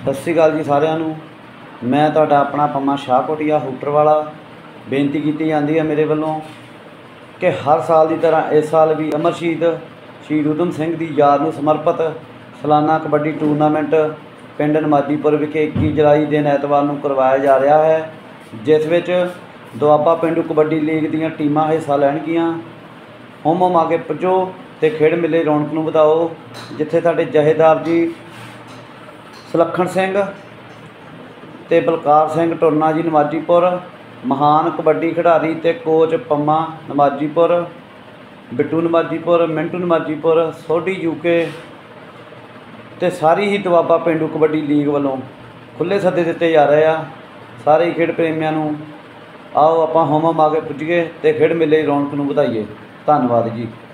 सत श्री अकाल जी सारिਆਂ ਨੂੰ। मैं ਤੁਹਾਡਾ अपना पंमा शाहकोटिया हूटर वाला। बेनती की जाती है मेरे वालों कि हर साल की तरह इस साल भी अमर शहीद ऊधम सिंह की याद में समर्पित सालाना कबड्डी टूरनामेंट पिंड नमाजीपुर विखे 21 जुलाई दिन ऐतवार को करवाया जा रहा है, जिस विच दुआबा पेंडू कबड्डी लीग दीयां टीमां हिस्सा लैणगियां। होम होम आके पुजो तो खेड मेले रौनक नूं वधाओ, जिथे साडे जहेदार जी सुलखण सिंह ते बलकार सिंह टुरना जी नमाजीपुर, महान कबड्डी खिडारी ते कोच पंमा नमाजीपुर, बिट्टू नमाजीपुर, मिंटू नमाजीपुर, सोढी यूके ते सारी ही दुआबा पेंडू कबड्डी लीग वालों खुले सदे दिते जा रहे हैं। सारे ही खेड प्रेमियों नूं आओ आपां होम होम आके पुजीए ते खेड मेले रौनक नूं वधाईए। धन्नवाद जी।